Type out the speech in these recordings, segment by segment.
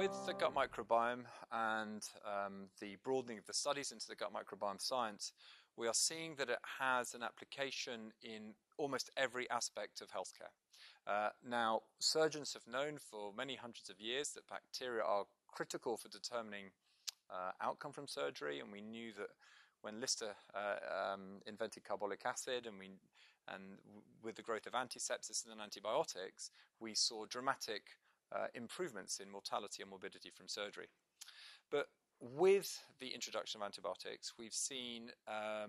With the gut microbiome and the broadening of the studies into the gut microbiome science, we are seeing that it has an application in almost every aspect of healthcare. Now, surgeons have known for many hundreds of years that bacteria are critical for determining outcome from surgery, and we knew that when Lister invented carbolic acid and with the growth of antisepsis and then antibiotics, we saw dramatic improvements in mortality and morbidity from surgery. But with the introduction of antibiotics, we've seen a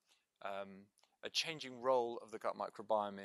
changing role of the gut microbiome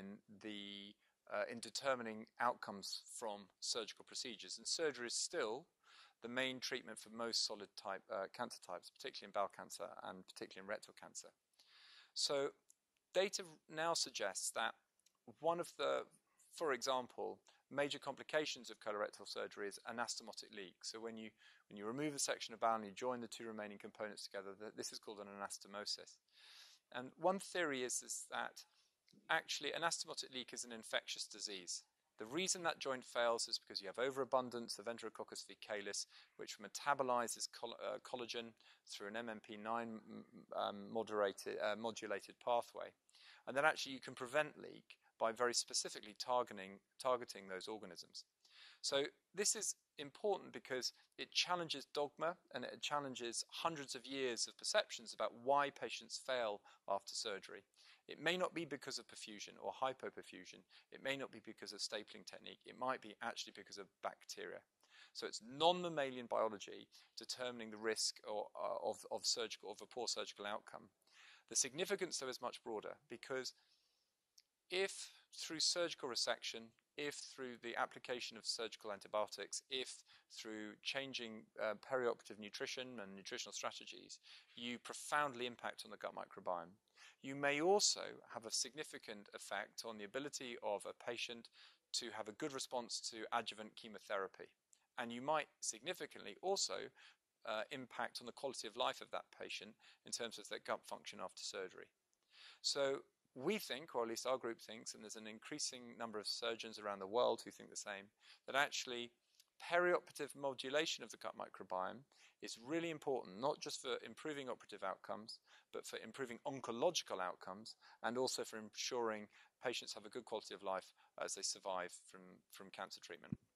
in determining outcomes from surgical procedures. And surgery is still the main treatment for most solid type cancer types, particularly in bowel cancer and particularly in rectal cancer. So data now suggests that one of the, for example, major complications of colorectal surgery is anastomotic leak. So when you remove a section of bowel and you join the two remaining components together, this is called an anastomosis. And one theory is that actually anastomotic leak is an infectious disease. The reason that joint fails is because you have overabundance of Enterococcus faecalis, which metabolizes collagen through an MMP9 modulated pathway. And then actually you can prevent leak by very specifically targeting those organisms. So this is important because it challenges dogma and it challenges hundreds of years of perceptions about why patients fail after surgery. It may not be because of perfusion or hypoperfusion. It may not be because of stapling technique. It might be actually because of bacteria. So it's non-mammalian biology determining the risk of a poor surgical outcome. The significance, though, is much broader because if through surgical resection, if through the application of surgical antibiotics, if through changing perioperative nutrition and nutritional strategies, you profoundly impact on the gut microbiome, you may also have a significant effect on the ability of a patient to have a good response to adjuvant chemotherapy. And you might significantly also impact on the quality of life of that patient in terms of their gut function after surgery. So we think, or at least our group thinks, and there's an increasing number of surgeons around the world who think the same, that actually perioperative modulation of the gut microbiome is really important, not just for improving operative outcomes, but for improving oncological outcomes and also for ensuring patients have a good quality of life as they survive from cancer treatment.